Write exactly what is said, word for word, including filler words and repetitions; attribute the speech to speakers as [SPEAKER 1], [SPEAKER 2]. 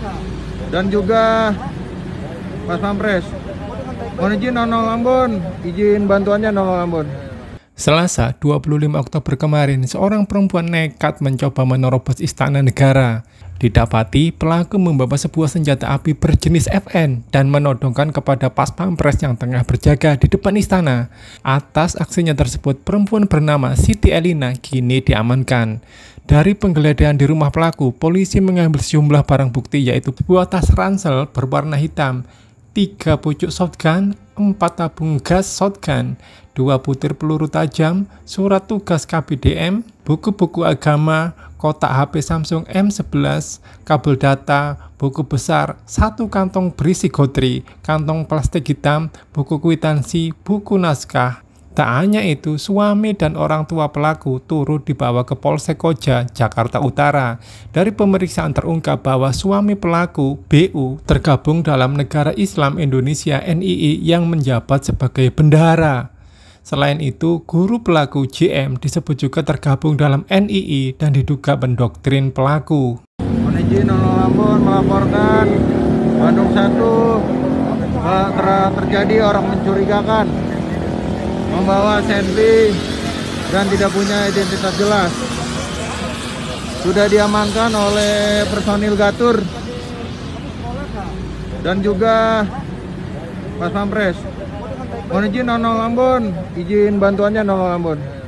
[SPEAKER 1] dan juga Pas Pampres. Mohon izin nol nol Ambon, izin bantuannya nol nol Ambon.
[SPEAKER 2] Selasa, dua puluh lima Oktober kemarin, seorang perempuan nekat mencoba menerobos istana negara. Didapati, pelaku membawa sebuah senjata api berjenis F N dan menodongkan kepada Pas Pampres yang tengah berjaga di depan istana. Atas aksinya tersebut, perempuan bernama Siti Elina kini diamankan. Dari penggeledahan di rumah pelaku, polisi mengambil sejumlah barang bukti yaitu sebuah tas ransel berwarna hitam, tiga pucuk shotgun, empat tabung gas shotgun, dua butir peluru tajam, surat tugas K B D M, buku-buku agama, kotak H P Samsung M sebelas, kabel data, buku besar, satu kantong berisi gotri, kantong plastik hitam, buku kwitansi, buku naskah. Tak hanya itu, suami dan orang tua pelaku turut dibawa ke Polsek Koja, Jakarta Utara. Dari pemeriksaan terungkap bahwa suami pelaku, B U, tergabung dalam Negara Islam Indonesia N I I yang menjabat sebagai bendahara. Selain itu, guru pelaku J M disebut juga tergabung dalam N I I dan diduga mendoktrin pelaku.
[SPEAKER 1] Mohon izin nol nol Ambon melaporkan Bandung satu telah terjadi orang mencurigakan membawa senpi dan tidak punya identitas jelas. Sudah diamankan oleh personil Gatur dan juga Pas Pampres. Mohon izin nol nol Ambon, izin bantuannya nol nol Ambon.